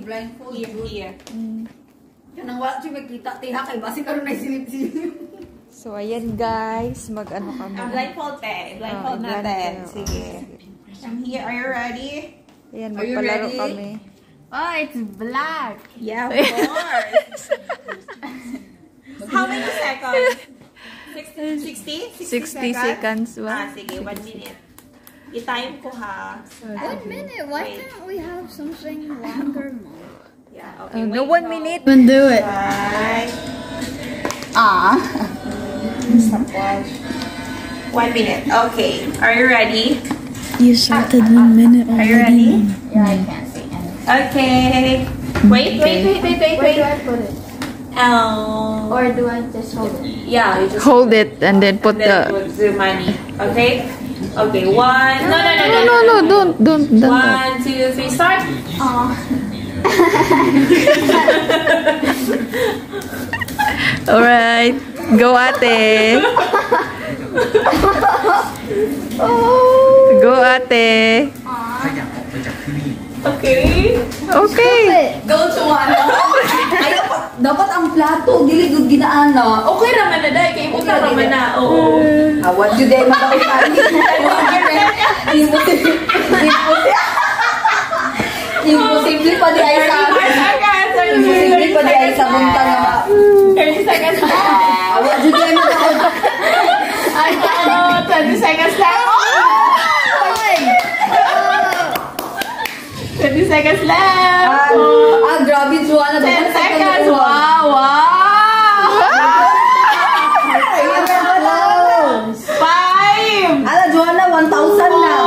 blindfold. Here. Kanang wala siya makita. Tiha kay basi karon na silip-silip. So, ayan guys. Mag-ano kami. Blindfold natin. Sige. I'm here. Are you ready? Ayan, Are you magpalaro ready? kami. Oh, it's black. Yeah, of course. How many seconds? 60? 60 seconds ba? Sige, 1 minute. I-time ko ha. 1 minute. Why can't we have something longer, Mom? Yeah, okay. No, 1 minute. Do it. Bye. Stopwatch. 1 minute. Okay. Are you ready? You started 1 minute already. Are you ready? Yeah, I can't see anything. Okay. Wait. Where do I put it? Or do I just hold it? Yeah, you just Hold it and then put then the... put the money. Okay? Okay, one. No, don't. 1, 2, 3, start. Alright. Go ate. Go ate. Okay. Okay. Go to ano? Ay, dapat ang plato, dili gud ginaana. Okay raman na dahil. Kaya ibuka raman na. Oo. What you day magkakali? Imposible pa di ay sa Imposible pa di ay sa bunta nga. 30 seconds left. What you day magkakali? Ay, 20 seconds left. 20 seconds left. Grabe, Juana. 10 seconds. Wow. 5. Ala, Juana, 1,000 na.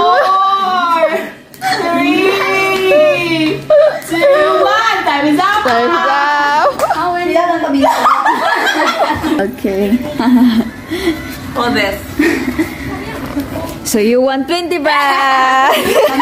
4, 3, 2, 1. Time is up. Time's up. Ilan ang kabila? Okay. Hold this. So you want 20 back?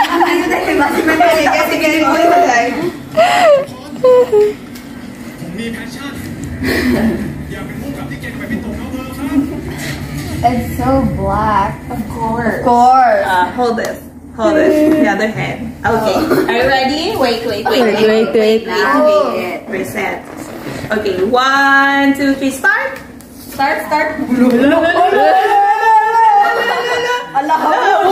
It's so black. Of course. Course. Hold this. Hold this. The other hand. Okay. Are you ready? Wait. Wait. Reset. Okay. 1, 2, 3. Start. Start. Allah.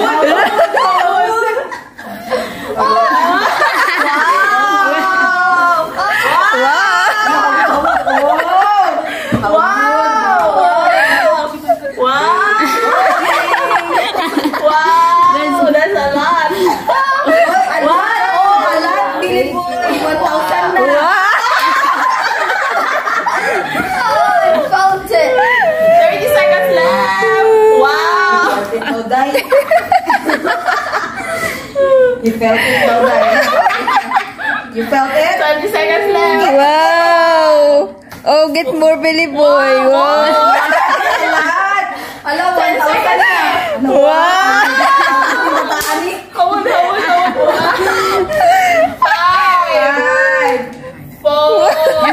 That's a lot. Dili po 1,000 na. I felt it. 30 seconds left. Wow. You felt it, Sauday. You felt it? 20 seconds left. Wow. Oh, get more Billy Boy. Wow. Ala, 1,000 na. Wow. Hold. 5, 4,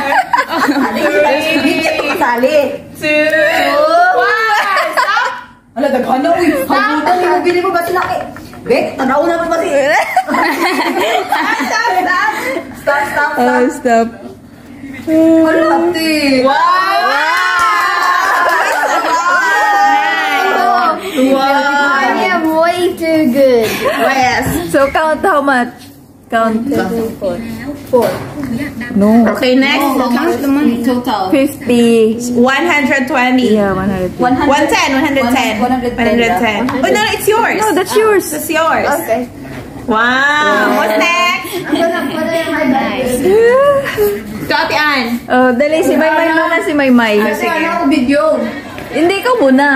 Sali. 2, 1. Stop. Ala, daghan na, uy. Habutan yung bili mo ba sinaki? Bek, tanaw na ba si? Stop. Stop. Ala, ate. Wow. I am way too good. Yes. So count how much? Count. 4. No. Okay, next. Count the money. Total. 120. 50. Yeah, 100. 110. 110. Oh, no, it's yours. No, that's yours. That's yours. Okay. Wow. What's next? I'm gonna put it in my bag. Ate Ann. Oh, dali si Maymay muna, si Maymay. Kasi ano ako video. Hindi, ikaw muna.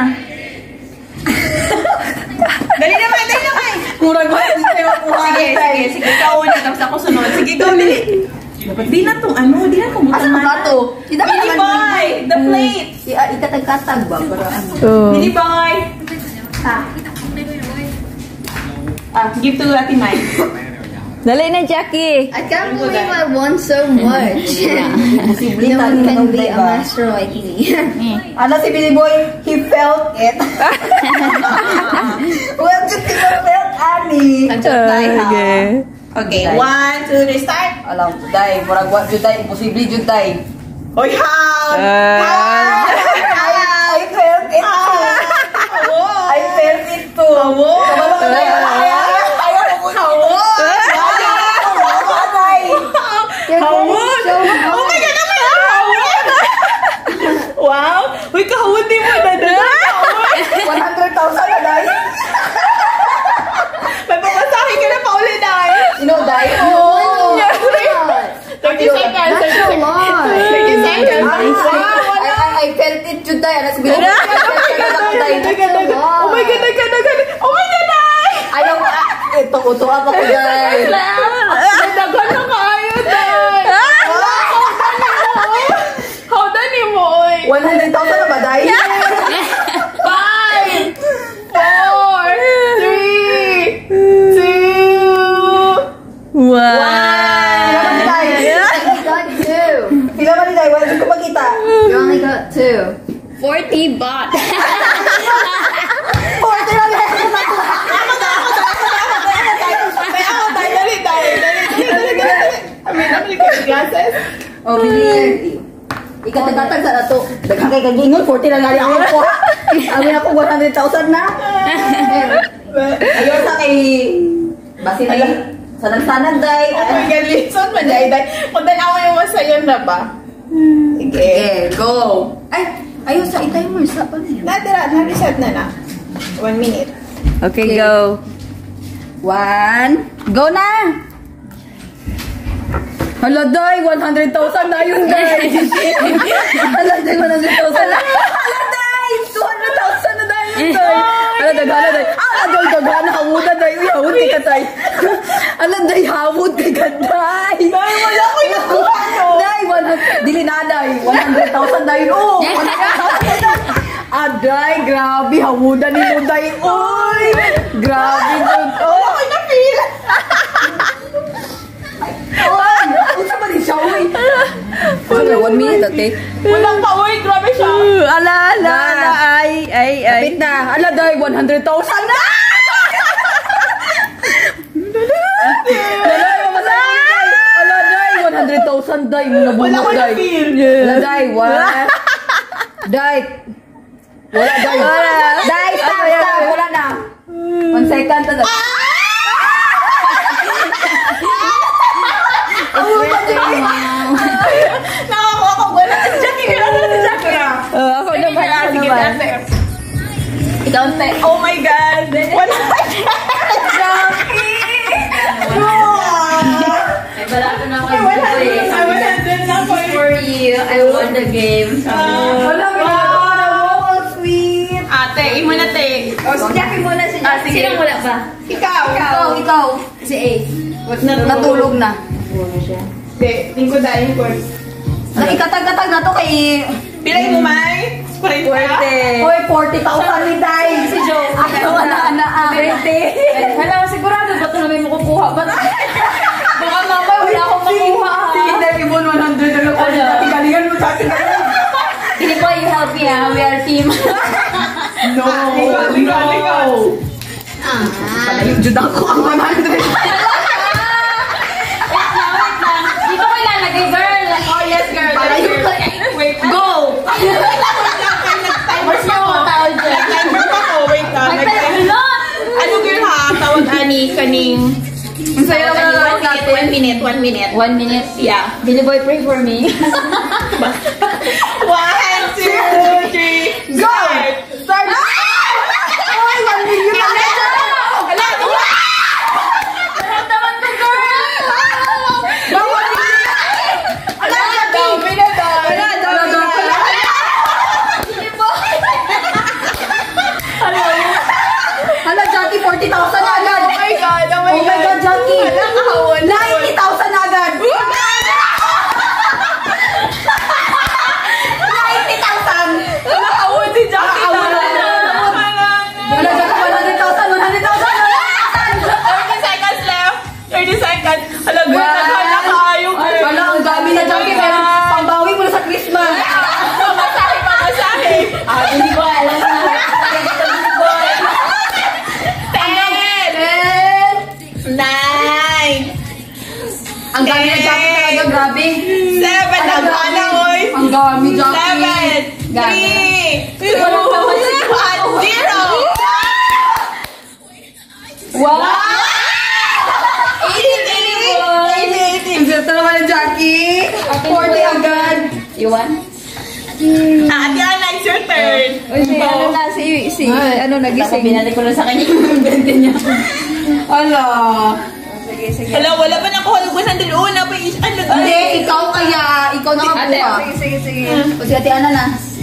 Dali naman. Murag ba? Hindi kayo kuha. Sige. Ikaw una, tapos ako sunod. Sige, go, dali. Di na itong ano, di na itong Asa ka to? Kita ka Mini boy, the plate. Itatag-katag ba? Para ano? Oh. Mini boy. Give to Ate Mai. Dali na, Jackie. I can't believe I won so much. No one can be a master like me. Ano si Billy Boy? He felt it. Well, just he felt Annie. Okay. Okay, Day. 1, 2, 3, start. Alam, Day. Murag wa jud Day. Imposible jud Day. Hoy, how? I felt it too. I felt it too. Hawo. Kabalo ka Day. Ayaw ko ko. Hawo. Day. Hawon! Oh my God, naman ang hawon! Wow! Uy, kahawon din mo na doon. 100,000 na Day. May pamasahe ka na pa ulit, Day. Day. 30 seconds. 30 seconds. I felt it jud Day. Anas bilo. Oh my God, nagkadagan. Oh my God, Day! Ayaw ito uto ako ko Day. Nadagan na kayo, Day! Hawdan ni mo, oy! 100,000 na ba Day? 5, 4, 3, 2, Wow. Pila man ni Day? Wala ko makita. You only got 2. 40 baht. 40 lang eh. Oh, bili. Ikatag-atag sa nato. Daghang kay kagingon 40 lang gali ako ko. Amin ako 100,000 na. Ayaw sa kay basi na sa nagsanag Day. Oh my God, listen mo, Day. Kung dalawa yung masayon na ba? Sige. Okay, go. Ay, ayaw sa i-timer sa pa niya. Natira, na-reset na na. 1 minute. Okay, go. 1, go na! Hala, Day! 100,000 na yun, Day! Hala, Day! 100,000 na! Hala, Day! 200,000 na, Day! Hala, daghana, Day! Hala, Day! Daghana! Hawud na, Day! Uy, hawud ka, Day! Hala, Day! Hawud ka, Day! Day, wala ko yung kuha, no? Day! Dili na, Day! 100,000 na yun! Oh! 100,000! Day! Grabe! Hawudan ni mo, Day! Uy! Grabe, Day! Wala ko na-feel. Uy! Unsa ba ni siya, uy? 1 minute, okay? Walang pa, uy. Grabe siya. Ala. Ay. Kapit na. Ala, Day, 100,000 na! Ala, Day, 100,000, Day. Mga Wala bunot, ko Day. na-feel. Ala, Day, Day. Wala, Day. Day, stop. Wala na. 1 second, Day. Nakakuha ko. Wala si Jackie. Wala si Jackie. Ako naman. Sige, Jackie. Ikaw, Te. Oh my God. Wala si Jackie. Wala ko na ako. I was handling na ko. For you, I won the game. Wala, wow, sweet. Ate, imo na, Te. Si Jackie muna, si Ah, Jackie. sige. Sino wala pa? Ikaw. Ikaw. Si Ace. Natulog na. Hindi, tingko dahil ko. Ikatag-atag na to kay... Pilay mo, May? 40. Hoy, 40,000 ni Day. Si Joe. Ako wala na. 20. Wala, sigurado ba ito na may makukuha ba? Baka mamay, wala akong makuha. Si Day, Ibon 100 na ako. Galingan mo sa akin. Hindi po, you help me ah. We are team. No. Ikaw. Palayung jud ako ang 100. Di ba ko ilalagay, girl? Oh, yes, girl. Palayung Wait. Go! Mas na ako. Nag-timer pa ko. Wait lang. Ano, girl, ha? Tawag ani kaning... Sa'yo na lang natin. 1 minute. 1 minute. 1 minute. Yeah. Billy Boy, pray for me. 1, 2, 3, go! Start! Hoy, 1 million na ito. Hala, Naman ko, girl! hala, dami na daw. Hala, Jackie, 40,000 na agad. Oh my God, Oh my God, Jackie. Wala kahawan. 90,000 na agad. 90,000. Wala kahawan si Jackie. Wala, Jackie, 100,000. 30 seconds left. 30 seconds. Hala, girl, naghala kayo, girl. Wala, ang dami na, Jackie. Pambawi mo na sa Christmas. Pamasahe. Hindi ko alam na. 10, 9, Mami Jackie. 7, 3, 2, 1, 0. Wow! 80. Ang sarap naman ni Jackie. 40 agad. You want? Ate Ana, it's your turn. Uy, ano na, ano, nagising. Binalik ko na sa kanya yung bente niya. Ala. Hello, wala pa nakuha ng 100. Una pa ano? Hindi, ikaw kaya. Ikaw nakakuha. Sige. O si Ate Ana na.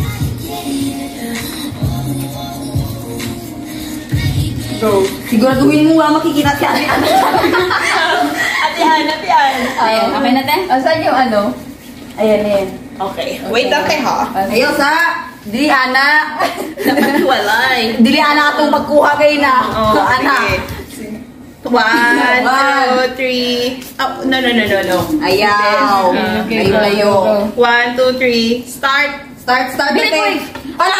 Go. Siguraduhin mo makikita si Ate Ana. Ate Ana. Ayan, okay na te? Saan yung ano? Ayan. Okay. Wait lang tayo ha. Ayaw sa Dili Ana. Dapat walay. Dili Ana ka itong pagkuha kayo na. Oh, Ana. sige. 1, 2, 3. Oh, no. Ayaw. Okay, Layo. go. 1, 2, 3. Start. Start. Bili ko Ate. Ala,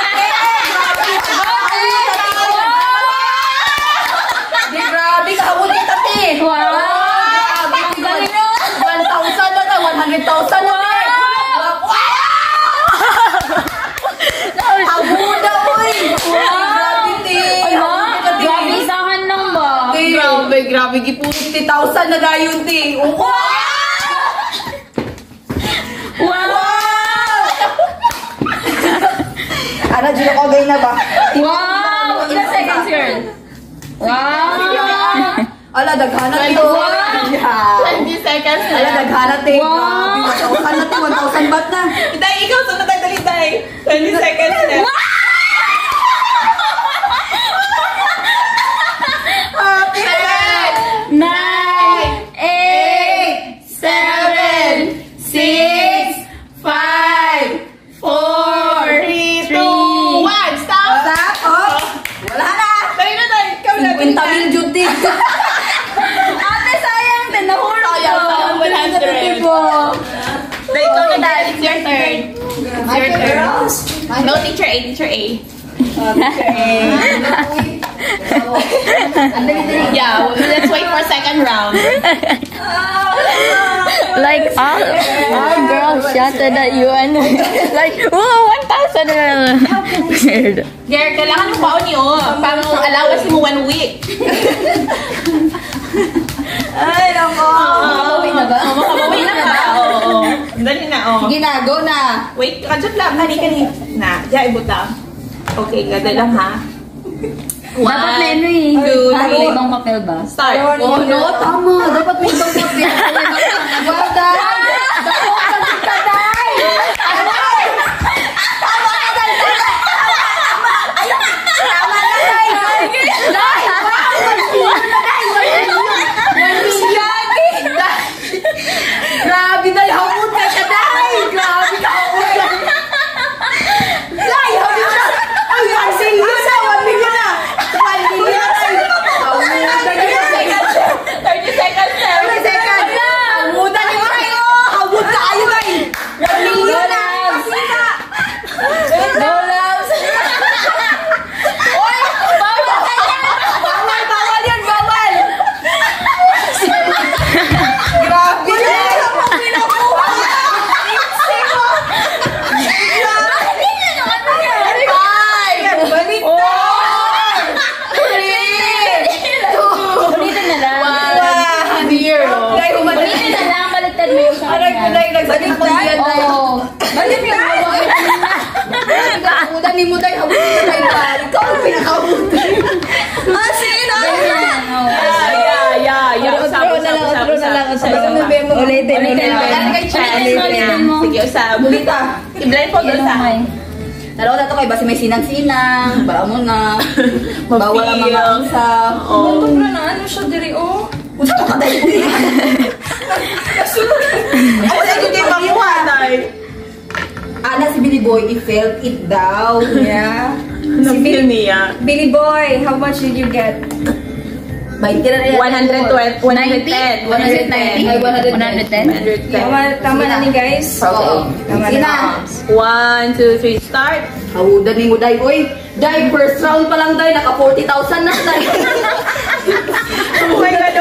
Di, grabe. Kahawin kita, te. Wow! Ang galing nun. 1,000 na ta. 100,000 na, te. Habuda, uy. Grabe, te. Grabe, isahan lang ba? Te, grabe. Gipulot 50,000 na dayon, te. Wow! Ana, dito ko gay na ba? Wow! Ilang seconds, girl? Wow! Ala, daghana te. 20 seconds na. Ala, daghana te. Wow. Grabe, 1,000 na te. 1,000 baht na. Day, ikaw sunod tayo dali, Day. 20 seconds na. Nine, 8, 7, 6, 5, 4, 3, 2, 1. Stop! Stop. Oh. Wala na. Dali na, Day. Ikaw na. 50 mil duty. Ate, sayang din. Nahulog ko. Sayang, 100. Day, ikaw na, Day. It's your turn. My girls. No, teacher A, teacher A. Yeah, let's wait for second round. Like, all girls shouted at you and like, whoa, 1,000. Weird. Girl, kailangan mo baon yun. Pang allowance mo 1 week. Ay, nako. Makapawin na ba? Makabawi na ka. Oo. Dali na, oh. Sige na, go na. Wait, kadyo lang. Kani. Na, diya, ibutang. Okay, ganda lang ha. Dapat may ano eh. two, May three. ibang papel ba? Start. Oh, no, tama. Dapat may ibang papel. Well done. Dako ka si Kaday. Tama ka, Day. Tama na, Day. Day, grabe, Day. Hamon ka ka, Day. Grabe ka, hamon ka. Day, hamon ka. Ay, ang serious na. 1 million na. 1 million na, Day. Hamon na, Day. 30 seconds na. 30 seconds. Hamudan niyo kayo. Hamon ka kayo, Day. 1 million na. No loves. Oy, bawal yan, bawal. Grabe. Ulitin na lang. Ulitin na lang. Baliktad mo yung sa kanya. Oo. Balik mo yung hamudan ni mo, Day. Hamudan ni Day. Ikaw ang pinakamudan. Sino? Ganyan. Oo. Yeah. Usap. Ulitin Ulitin mo. Sige, usap. I-blindfold Yan usap. ang may. Nalaw na ito kayo, basta may sinang-sinang, bara mo na, bawal ang mga usap. Oo. Ano siya diri, oh? Gusto ka tayo. Ay, sige, di ba mo, Day? Ana si Billy Boy, he felt it daw. Yeah. Nag-feel niya. Billy Boy, how much did you get? 20 na rin. 110. 190? 110? Tama na ni guys. Oo. Sige na. 1, 2, 3, start. Hawudan ni mo, Day. Uy, Day, first round pa lang, Day. Naka 40,000 na, Day. Oh my God.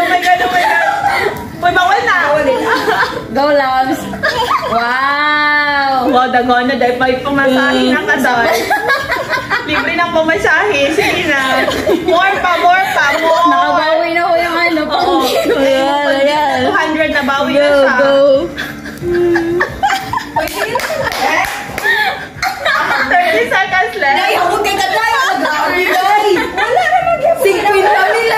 Uy, bawal na. Go, loves. Wow. Wow, daghan na dahil may pumasahe na ka doy. Libre ng pumasahe. Sige na. More pa. Nakabawi na ko yung ano. Oo. 200 na bawi na siya. Go. 30 seconds left. Ay, ako kay Katay. Grabe, Day. Wala naman yung 50 lang nila.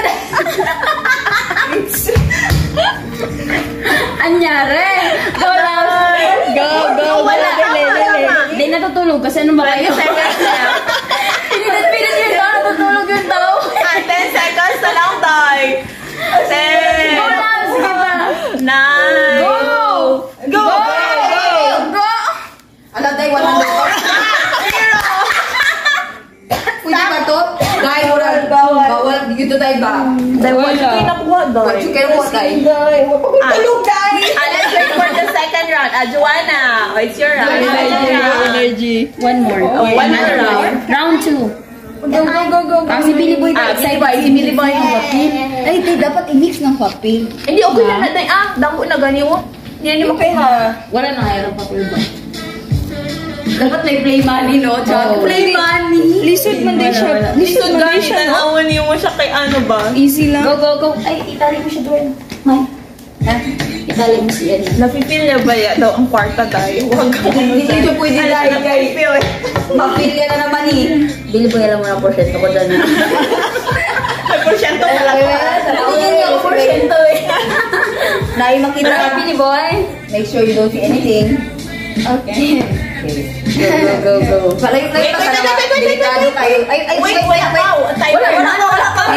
Anyari. Go lang. Go. Wala. Hindi natutulog kasi ano ba kayo? 20 seconds left. Pinat yung tao. Natutulog yung tao. 10 seconds na lang, Day. 10. Go lang. Sige ba? 9. Go. Alam, Day, 100. Pwede ba to? Day, bawal. Dito tayo ba? Day, wala kayo nakuha, Day. What you can watch, Day? Tulog, Day. Let's wait for the second round. Joanna, it's your round. Energy. One more. One more round. Round 2. Go. Si Billy Boy. Si Billy Boy yung papil. Ay, Tay, dapat i-mix ng papel. Hindi, okay lang na, Day. Damo na gani mo. Hindi mo kayo, ha? Wala na ngayon pa ba? Dapat may play money, no? Oo. Play money. Lisod man din siya. Lisod gani, tanawan niyo mo siya kay ano ba? Easy lang. Go. Ay, itali mo siya doon. May. Ha? Itali mo siya. Napipil niya ba daw ang kwarta, Day? Huwag ka Hindi siya pwede Alam, dahil kay... napipil. Mapili na naman eh. Billy Boy, alam mo na porsyento ko dyan. May porsyento ka lang. Tingin niyo ako porsyento eh. Nai makita. Billy Boy. Make sure you don't see anything. Okay. Go. Palayo ka naman. Delikado tayo. Ay, Wait, wow. Wala pa.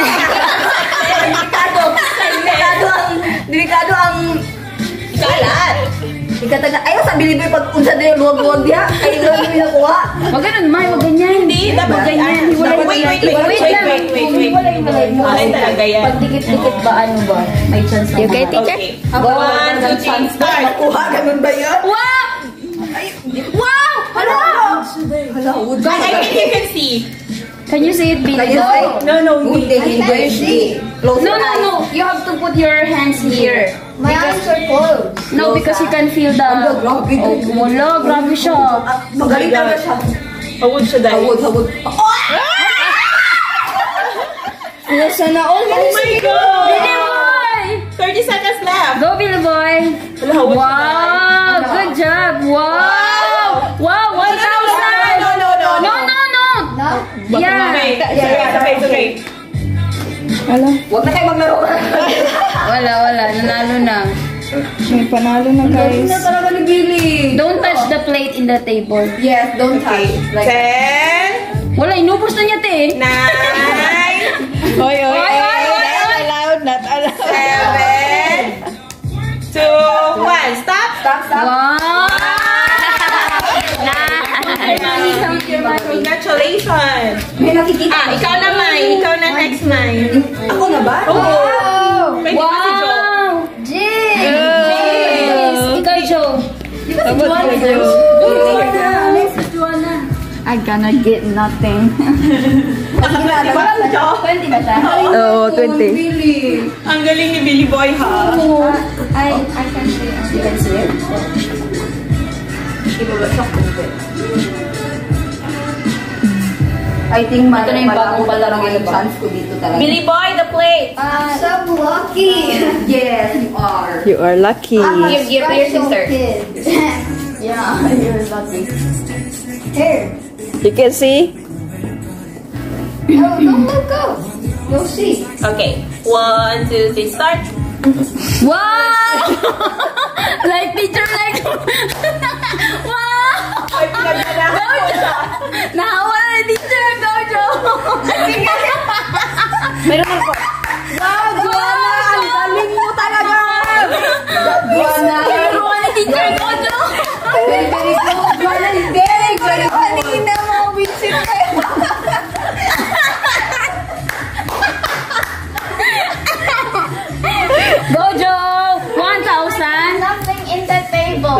Delikado ang kalat. Ikataga, ayaw sa Biliboy pag unsa na yung luwag-luwag diha. Ay, luwag yung nakuha. Wag ganun, May. Wag ganyan. Hindi, dapat ganyan. Wait. Wait. Ay, talaga yan. Pag dikit-dikit ba, ano ba? May chance na. Okay, teacher? Okay. Go. 1, 2, 3, start. Nakuha, ganun ba yun? Wow! Wow! Hala, wood. I think you can see. Can you see it, Billy Can you Boy? see? No, Good day, English. Close No. your eyes. You have to put your hands here. My eyes are closed. No, because you can feel the... Ang grabe. Oh, wala. Grabe siya. Magaling talaga siya. Hawod siya, Day. Hawod. Sana all. Oh my God! Billy Boy! 30 seconds left. Go, Billy Boy! Wala, hawod siya, Day. Wow! Good job! Wow! Wow! 1,000! No. No? Yeah! It's okay. Huwag na kayo maglaro. Wala. Nanalo na. May panalo na, guys. Na talaga ni Billy. Don't touch the plate in the table. Yes, don't touch. Like, 10, Wala, inubos na niya, te. 9, Oy. Not allowed, not allowed. 7, 2, 1. Stop. Wow! Congratulations. may nakikita. Ikaw na, Mai. Ikaw na next, Mai. Ako na ba? Oh. Pwede ba si Joe? Wow! Yes. Ikaw, Joe. I gonna get nothing. Parang Joe. 20 ba siya? Oo, 20. Billy. Ang galing ni Billy Boy, ha? I can see it. You can see it? Ibaba siya kunti. I think Ito na yung bagong talaga palaro yung ba? chance ko dito talaga. Billy Boy, the plate. So lucky. Yes, you are. You are lucky. Give to your sister. Yeah, you're lucky. Here. You can see? Go. You'll see. Okay. 1, 2, 3, start. Wow! Like teacher, like... Wow! Ay, pinagdanahan ko siya. Nahawa na ni teacher, Dojo! Meron ako. Wow, Joanna! Ang galing mo talaga! Joanna! Nahawa ni teacher, Dojo! Very good. Joanna is very good. Kanina mo, visit kayo. Dojo! 1,000! Nothing in the table.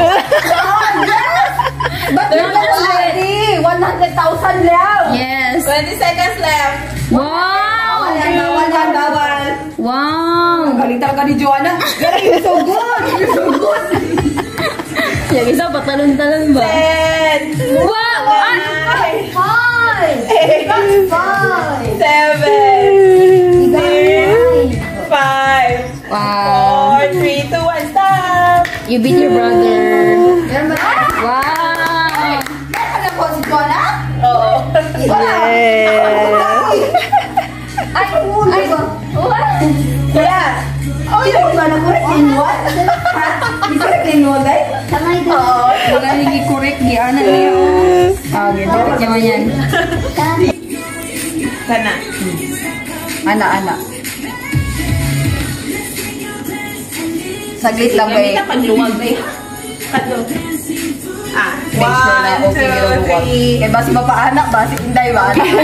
But you're already 100,000 lang. Yes! 20 seconds left. Wow! Bawal. Wow! Ang galing talaga ni Joanna. You're so good. You're so good. Yung isa patalon-talon ba? 10, Wow! 9, 5! 5! 7, 6, 5, Wow. 4, 3, 2, 1, stop! You beat your brother. Meron ba tayo? Wow! Meron na po si Kona? Oo. Ay, ay, what? Kaya, Oh, yung ba na correct in what? Di correct in what, guys? Kamay ko. Wala nang i-correct. Di ana niya. Ah, ganda. Naman yan. sana. Ana. Saglit lang Gamit kay. na pagluwag na yun. Kato. Ah, Make sure na 1, okay yung 2, luwag. 3. Eh, basi mapaanak, basi inday ba?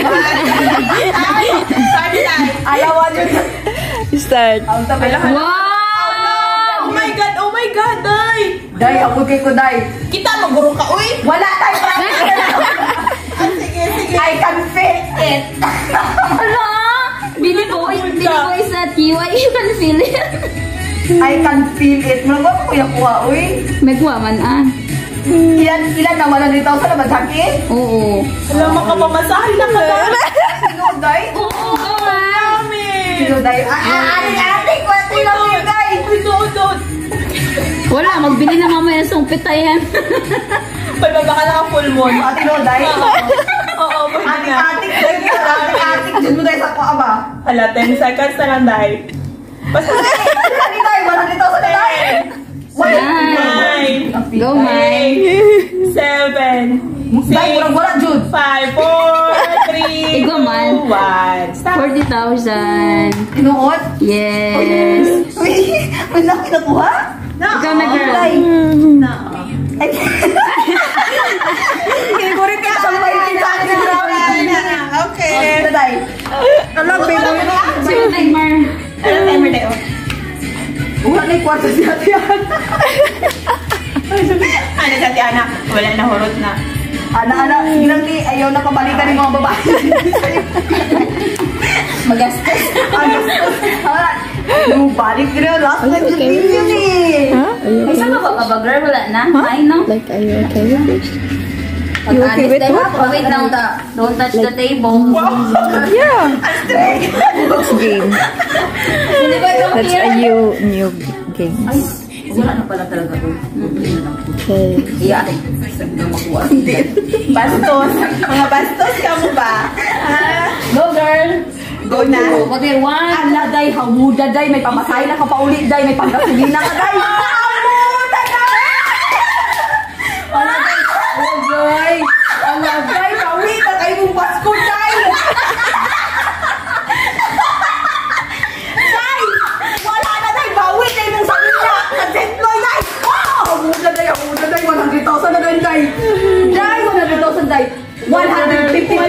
Sorry, Tay. Alawan yun. Start. Ang tabi lang. Oh my God, Day. Day, ako kay ko, day. Kita, maguro ka, uy. Wala tayo pa. Sige. I can fit it. Hala! Bili ko is at you. You can feel it. I can feel it. Mula ba ko yung kuha, uy? May kuha man ah. Ilan na wala dito sa labas sakit? Oo. Alam, makapamasahe na ka na. Sino, day? Oo, mama. Dami. Sino, day? Ate, kwento lang yun, day. Ito. Wala, magbili na mamaya sa umpita yan. Pagbaba ka na full moon. Ate, no, day? Oo, pwede na. Ate, dyan mo, day, sa kuha ba? Hala, 10 seconds na lang, Day. Basta Dali, day, wala dito sa labas. 9, Go, Mike. 7, Day, wala, Jude. 5, 4, 3, Ikaw, man. 1. Stop. 40,000. Tinuot? Yes. Uy, may laki na kuha? Ikaw na, girl. Day. No. Ay, hindi ko rin kaya sabay kita. Okay. Day. Alam, baby. Sige, timer. Ano timer tayo? Wala na yung kwarto si Ate Ana. Ano sa anak? Wala na, hurot na. Ana, silang di, ayaw na pabalikan ng mga babae. Magastos. Yung balik rin, last time sa video eh. Ay, saan ka ba? Girl, wala na? Ay, no? Like, are you okay with this? You okay with what? Wait lang. Don't touch the table. Yeah. It's game. Hindi ba itong That's a new game. Wala na pala talaga to. Okay. Iya, sabi na makuha. Bastos. Mga bastos ka mo ba? Go, girl. Go na. Okay, one. Ala, day, hamuda, day. May pamasahe na ka pa ulit, day. May panggasolina ka, day. Hamuda, day! Ala, day. Oh, day. Ala, day. Pawi na kayo mong Pasko, day. Day! Wala na, day. Bawi, day, mong sabi niya. Nag-deploy, day. Oh, hamuda, day. Hamuda, day. 100,000 na, day, day. Day, 100,000, day. 150,000.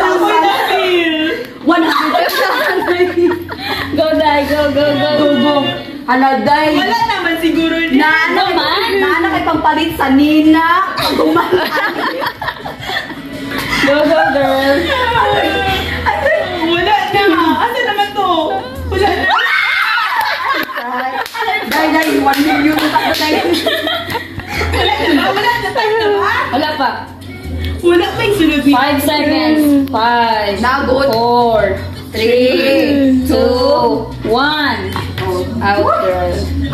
150,000. Go, Dai. Go. Hala, day. Wala naman siguro din. Naana kay pampalit sa Nina. Go, girl. Wala na. Asa naman to? Wala na. Day, 1 million na tayo, day. Wala na. Time na ba? Wala pa. Wala pa yung sunod 5 seconds. 5, Nagot. 4, 3, 2, 1. Out, girl.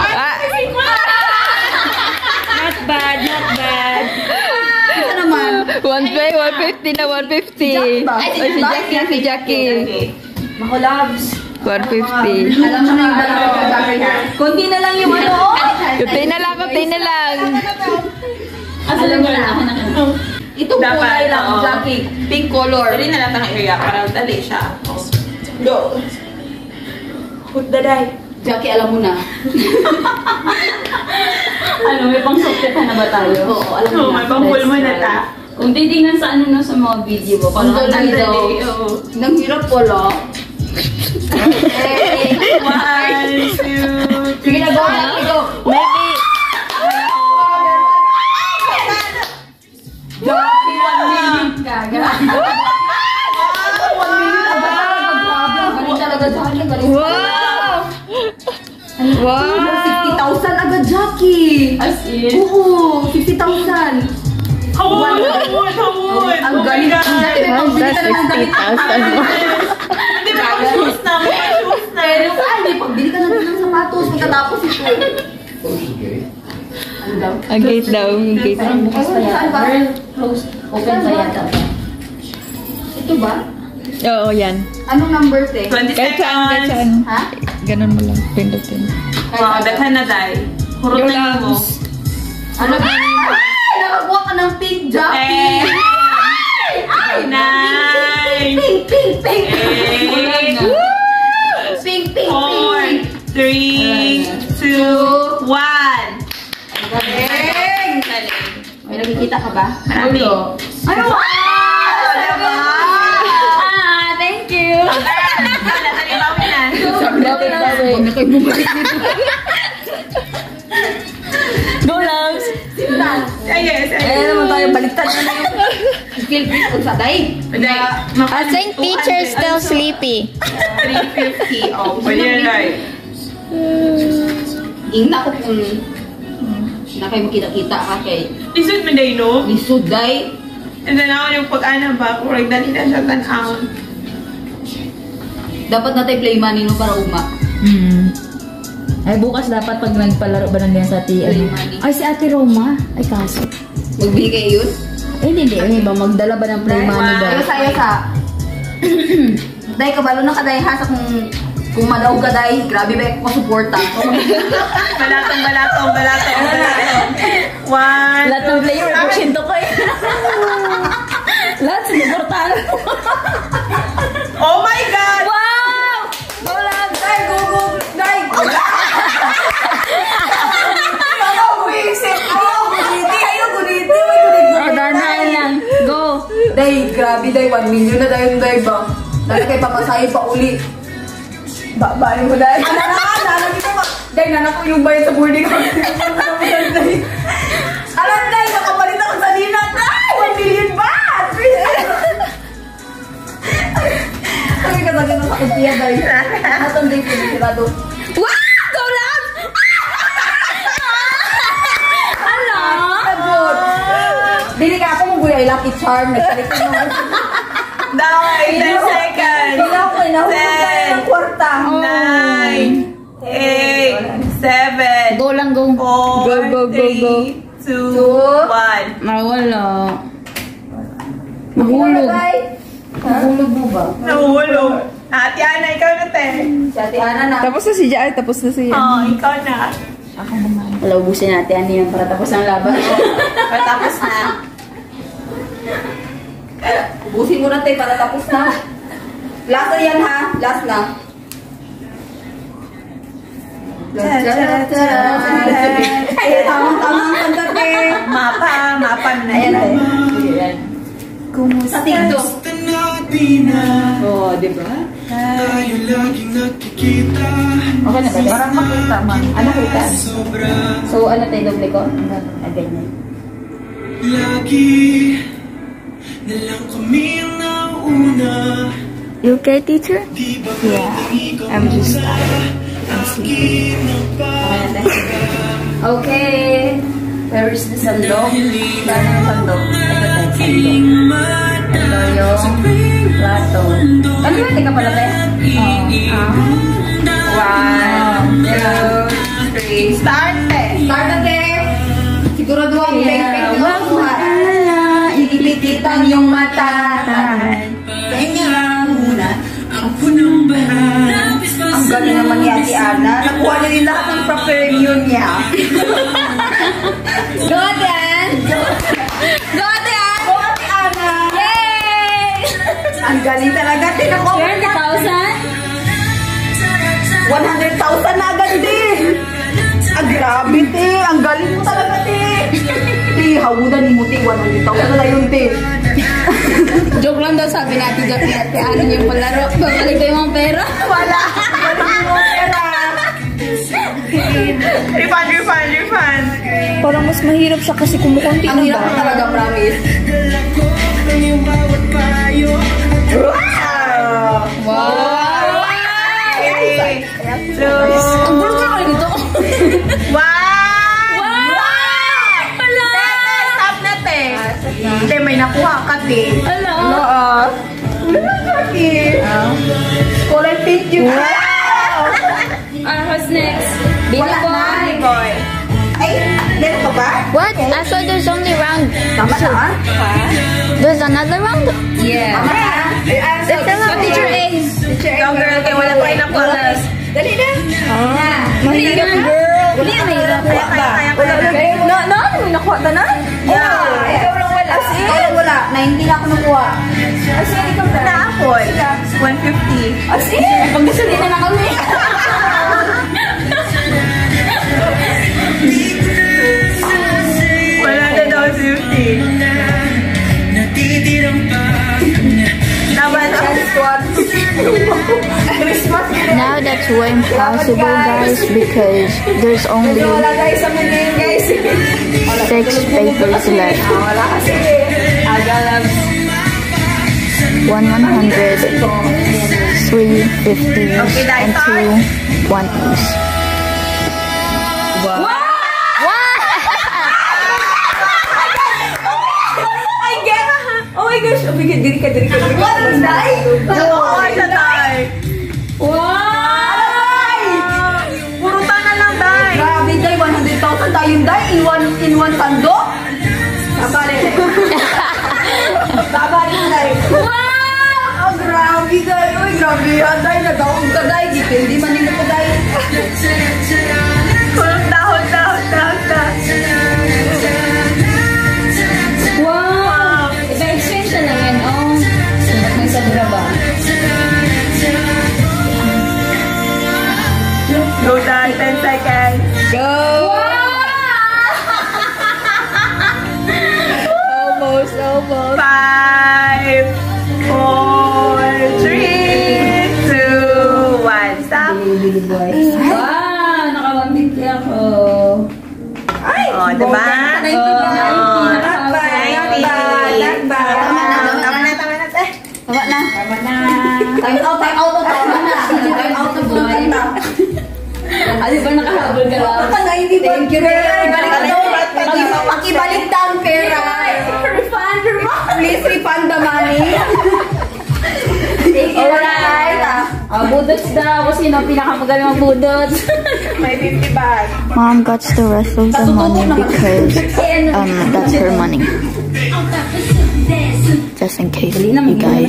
Not bad. Ito naman. 150 na 150. Si Jackie. Mako, loves. 150. Alam mo na yung dalawa ka, Jackie, ha? Kunti na lang yung ano. Kunti na lang. Asa lang, girl? Ako na. Ito Dapat, kulay lang, oo. Jackie. Pink color. Dali na lang ang area para dali siya. Go. Put the die. Jackie, alam mo na. Ano, may pang suktetan na ba tayo? Oo, alam mo Oh, na. may pang-full mo na ta. Kung titingnan sa ano no, sa mga video mo, Ang parang dali ang daw. dali. Oo. Nang hirap pala. 1, 2, Sige na, go. Ikaw. Maybe. Jackie, 1 million ka. Grabe. 1 million ka ba talaga? Grabe. Ang galing talaga, Jackie. Galing. Wow. 60,000 agad, Jackie. As in, Oo, 60,000 60,000. Hawud! Ang galing. Dati may pambili ka na ng damit. 50,000. Hindi ba ang shoes na? May shoes na. Pero saan? May pambili ka na din ng sapatos. Pagkatapos ito. Ano daw? Ang gate daw. Ang gate. Parang bukas pa yata. Girl, close. Open pa yata. Ito ba? Oo, yan. Anong number, te? 20 Kahit saan, kahit saan. seconds. Ha? Ganun mo lang. Pindutin. Wow, daghan na day. Hurutan mo. Ano ba? Ay! Nakakuha ka ng pink jacket! 10, 9, Pink, pink, pink! 8, Pink, pink, 4, pink! 3, 2, 1. Galing! May nakikita ka ba? Marami. Ano ba? Diba? Thank you. Go, loves! Yes, Eh, naman tayo, baliktad na yung Philippines kung sa day. I think teacher's still sleepy. 350. Oh, pwede yan, right? Ingna ko kung na kayo makita-kita ka kay Lisod man day, no? lisod day. And then ako yung pag-ana ba, kurang dali na siya tan-aw. Dapat natin play money no para uma. Ay, bukas dapat pag nagpalaro ba nandiyan sa ate, Play money. Ay, si ate Roma. Ay, kaso. Magbigay yun. Hindi. Ba, magdala ba ng play money ba? Ayos sa. Day, kabalo na ka day ha sa kung madaw ka day, grabe ba ako suporta. Balatong. One. Lahat ng player, porsyento ko eh. Lahat sinuportahan. Oh my God! Wow! Go lang, day, go, day. Ayaw buwisit. Ayaw guniti. Danahan lang. Go. Day, grabe day, 1 million na dayon day ba? Dahil kay pamasahe pa uli. Babae mo dahil. Alam mo ba? Day, nanak ko yung bayad sa boarding house. Alam day, nakapalit ako sa linat. Ay, 1 million ba? Sabi ka sa ganun sa kumpiya day. Matang day, pinisirado. Wow! Go lang! Ano? Sagot. Bili ka ako mong gulay lucky charm. Nagsalit ko naman. Daway, 10 seconds. Bili ako eh. Nahulog tayo ng kwarta. 9, 8, 7, Go lang, go. 4, Go. 3, 2, 1. Nawala. Nahulog. Nahulog mo ba? Nahulog. Ate Ana, ikaw na, te. Si Ate Ana na. Tapos na si Jai, tapos na siya. Oh, ikaw na. Wala, ubusin natin ano yan para tapos ang laban. Patapos na. Ubusin mo na tayo para tapos na. Last na yan ha. Last na. Ay, tamang kanta te. Mapan na Ayan yan. te. Sa TikTok. Oo, di ba? Tayo laging nakikita. Okay na ba? Parang makita man. Ano kita? So, ano tayo doble ko? Ganyan. Lagi na lang kami ang nauna. You okay, teacher? Di ba I'm just tired. I'm sleepy. Okay. Where is the sandok? Saan yung sandok? Ito tayo, sandok. Ito yung plato. Ano ba? Teka pala tayo? One, two, three. Start, te. Start na te. Sigurado ang peng-peng na makuha. Ipipitan yung mata. Kanya lang muna. ako nang bahala? Ang galing naman ni Ate Ana. Nakuha na rin lahat ng pa-premium niya. Go, Dan! Go, Dan! Go, Ate Ana! Yay! Ang galing talaga. Tinako. 30,000? 100,000 na agad, te. Ang grabe, te. Ang galing mo talaga, te. Te, hawudan ni mo, te. 100,000 na lang yun, te. Joke lang daw sabi natin, joke natin. Ano yung palaro? Babalik tayo mga pera. Wala. Galing mo, pera. Refund. Parang mas mahirap siya kasi kumukunti Ang hirap mo talaga, promise. Wow! Okay. So, Ang gulo ka kayo dito. one! Wala! Jackie. Hello. Hello, Jackie. Kulay pink yun. Who's next? Billy Boy. Boy. Ay, meron pa ba? What? I thought there's only round Tama na, ah. There's another round? Yeah. Tama na. So, Teacher A. Ikaw, girl, kaya wala pa rin ang pulas. Dali na. Mahirap na, girl. Hindi, mahirap. Kaya. No, may nakuha ka na? Yeah. Ikaw lang wala. Ikaw lang wala. 90 na ako nakuha. Asin, ikaw na. Naapol. 150. Asin. Pagkasalina na kami. Wala na daw 50. Natitirang pa Tama na. Christmas. Now that's way impossible, guys, because there's only Wala guys sa mga ngayon, guys. 6 papers left. Wala kasi. Agalab. 100, 3 50s, Okay, and 2 20s. I get. Oh my gosh. Oh my God. Diri ka. What is that? Oo, sa tay. Wow! Puro tanan lang, day. Grabe, day. 100,000 tayong day. In one sando. Sabali. Sabali, day. Wow! Oh, grabe, day. Uy, grabe yan, day. Nagawag ka, day. Hindi man nila ka, day. Puro dahon. Wow! Iba-exchange na lang yan, oh. May sobra ba? Go, day. 10 seconds. Go! Almost. 5, 4, 3, 2, 1. Stop. Wow! Naka-150 ako. Oh, diba? Tama na. Time out. Tama na. Time out. Ano ba nakahabol ka lang? Thank you, Pakibalik daw ang pera. Refund. Please refund the money. Alright. Budots daw. Kung sino pinakamagaling ang budots. May 50 bag. Mom got the rest of the money because that's her money. Just in case you guys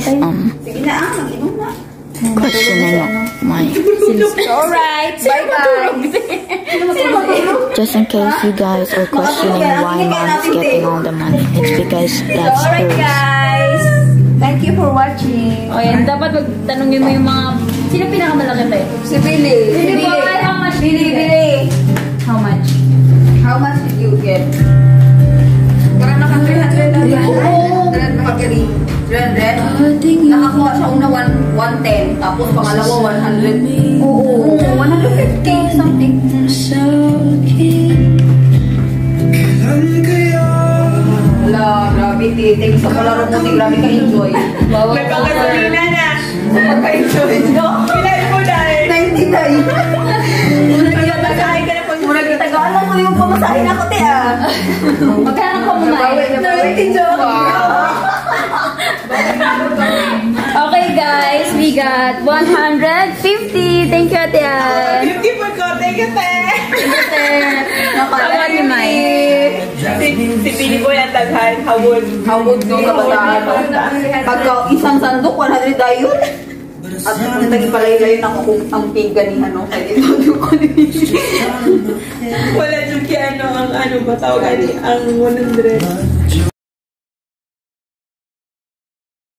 questioning my Alright. Bye-bye. just in case you guys are questioning why mom's getting all the money. It's because that's Alright, hers. guys. Thank you for watching. O yan, dapat magtanongin mo yung mga... Sino pinakamalaki tayo? Si Billy. Billy Boy, how much? Billy. How much? How much did you get? Parang naka 300 na yan. 300 makakiri. 300? Nakakuha sa una 110. Tapos pangalawa 100. Oo. 150 something. Wala, grabe. Thanks sa palaro mo. Grabe ka enjoy. May panggasolina na. Pagka-enjoy. No? Pilay mo, day. 99. Nagkakain ka na pag Murag Tagalog mo yung pamasahin ako, te, ah. Magkano ka mo na? Okay guys, we got 150. Thank you, Ate Ann. 50 po ko. Thank you, te. Nakala ni Mai. Si Pili po yung taghan. Hawod ko kabataan. Pagka isang sandok, 100 ayun. At naging palay-layo na ako kung ang pig ganihan, no? Kaya ito ko Wala dyan kaya ang ba tawag ang 100.